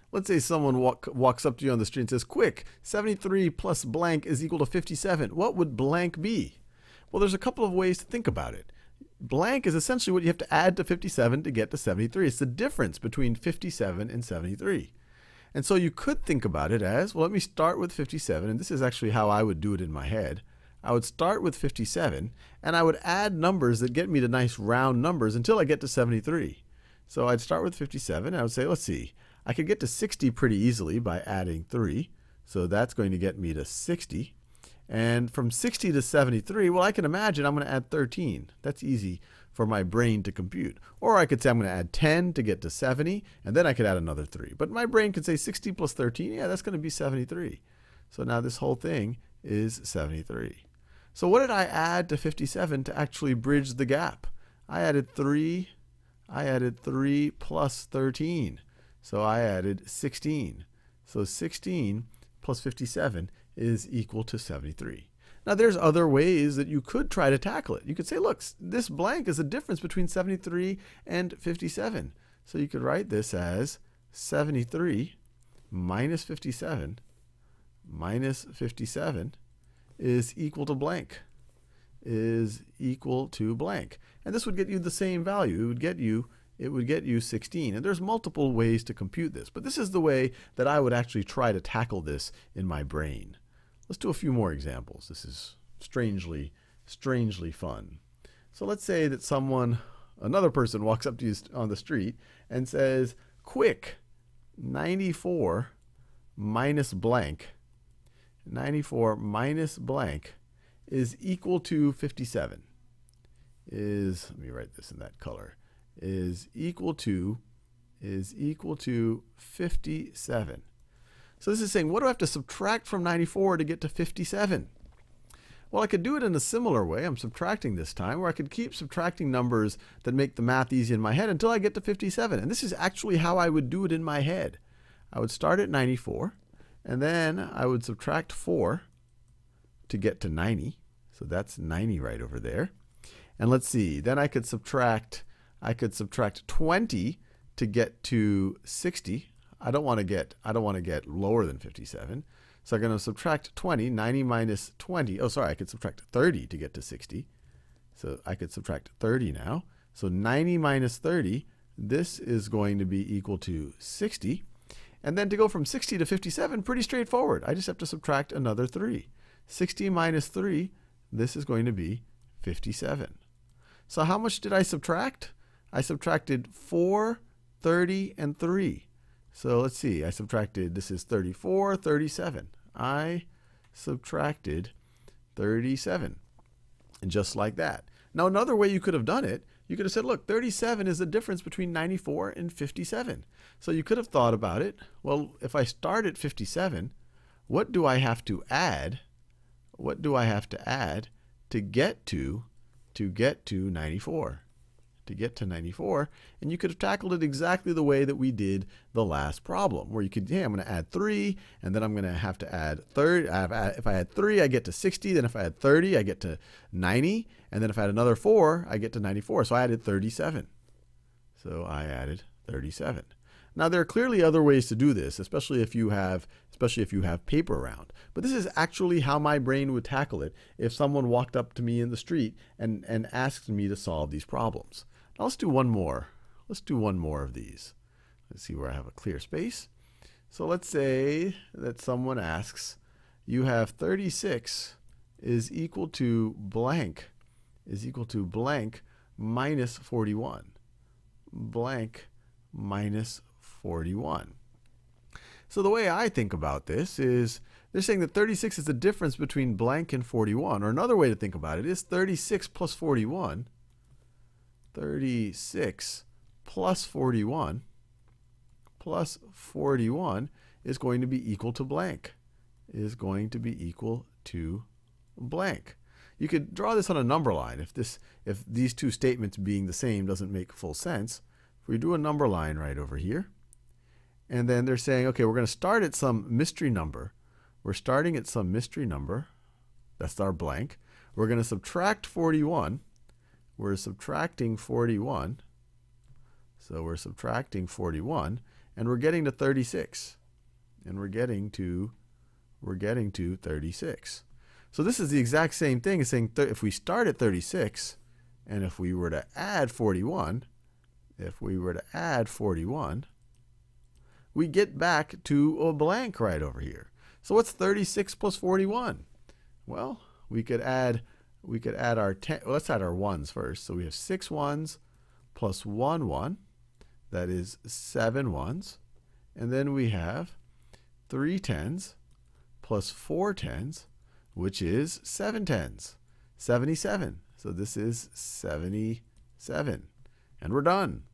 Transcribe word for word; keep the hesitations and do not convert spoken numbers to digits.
Let's say someone walk, walks up to you on the street and says, quick, seventy-three plus blank is equal to fifty-seven. What would blank be? Well, there's a couple of ways to think about it. Blank is essentially what you have to add to fifty-seven to get to seventy-three. It's the difference between fifty-seven and seventy-three. And so you could think about it as, well, let me start with fifty-seven, and this is actually how I would do it in my head. I would start with fifty-seven, and I would add numbers that get me to nice round numbers until I get to seventy-three. So I'd start with fifty-seven, and I would say, let's see, I could get to sixty pretty easily by adding three. So that's going to get me to sixty. And from sixty to seventy-three, well, I can imagine I'm going to add thirteen. That's easy for my brain to compute. Or I could say I'm going to add ten to get to seventy, and then I could add another three. But my brain could say sixty plus thirteen, yeah, that's going to be seventy-three. So now this whole thing is seventy-three. So what did I add to fifty-seven to actually bridge the gap? I added three, I added three plus thirteen. So I added sixteen. So sixteen plus fifty-seven is equal to seventy-three. Now there's other ways that you could try to tackle it. You could say, look, this blank is the difference between seventy-three and fifty-seven. So you could write this as seventy-three minus fifty-seven minus fifty-seven is equal to blank, is equal to blank. And this would get you the same value. It would get you it would get you sixteen. And there's multiple ways to compute this, but this is the way that I would actually try to tackle this in my brain. Let's do a few more examples. This is strangely, strangely fun. So let's say that someone, another person walks up to you on the street and says, quick, ninety-four minus blank, ninety-four minus blank is equal to fifty-seven. Is, let me write this in that color, is equal to, is equal to fifty-seven. So this is saying, what do I have to subtract from ninety-four to get to fifty-seven? Well, I could do it in a similar way. I'm subtracting this time, where I could keep subtracting numbers that make the math easy in my head until I get to fifty-seven. And this is actually how I would do it in my head. I would start at ninety-four, and then I would subtract four to get to ninety. So that's ninety right over there. And let's see, then I could subtract, I could subtract twenty to get to sixty. I don't want to get, I don't want to get lower than fifty-seven. So I'm going to subtract twenty, ninety minus twenty. Oh, sorry, I could subtract thirty to get to sixty. So I could subtract thirty now. So ninety minus thirty, this is going to be equal to sixty. And then to go from sixty to fifty-seven, pretty straightforward. I just have to subtract another three. sixty minus three, this is going to be fifty-seven. So how much did I subtract? I subtracted four, thirty, and three. So let's see, I subtracted, this is thirty-four, thirty-seven. I subtracted thirty-seven. And just like that. Now another way you could have done it, you could have said, look, thirty-seven is the difference between ninety-four and fifty-seven. So you could have thought about it, well, if I start at fifty-seven, what do I have to add? What do I have to add to get to, to get to ninety-four? To get to ninety-four, and you could have tackled it exactly the way that we did the last problem, where you could, yeah, I'm going to add three, and then I'm going to have to add thirty. If I add three, I get to sixty. Then if I add thirty, I get to ninety. And then if I add another four, I get to ninety-four. So I added thirty-seven. So I added thirty-seven. Now there are clearly other ways to do this, especially if you have, especially if you have paper around. But this is actually how my brain would tackle it if someone walked up to me in the street and, and asked me to solve these problems. Now let's do one more. Let's do one more of these. Let's see where I have a clear space. So let's say that someone asks, you have thirty-six is equal to blank, is equal to blank minus forty-one. Blank minus forty-one. So the way I think about this is, they're saying that thirty-six is the difference between blank and forty-one. Or another way to think about it is thirty-six plus forty-one. thirty-six plus forty-one plus forty-one is going to be equal to blank, is going to be equal to blank. You could draw this on a number line if this, if these two statements being the same doesn't make full sense. If we do a number line right over here, and then they're saying, okay, we're going to start at some mystery number. We're starting at some mystery number. That's our blank. We're going to subtract forty-one. We're subtracting forty-one. So we're subtracting forty-one. and we're getting to thirty-six. And we're getting to we're getting to thirty-six. So this is the exact same thing as saying if we start at thirty-six, and if we were to add forty-one, if we were to add forty-one, we get back to a blank right over here. So what's thirty-six plus forty-one? Well, we could add we could add our ten. Well, let's add our ones first. So we have six ones plus one one. That is seven ones. And then we have three tens plus four tens, which is seven tens. seventy-seven. So this is seventy-seven. And we're done.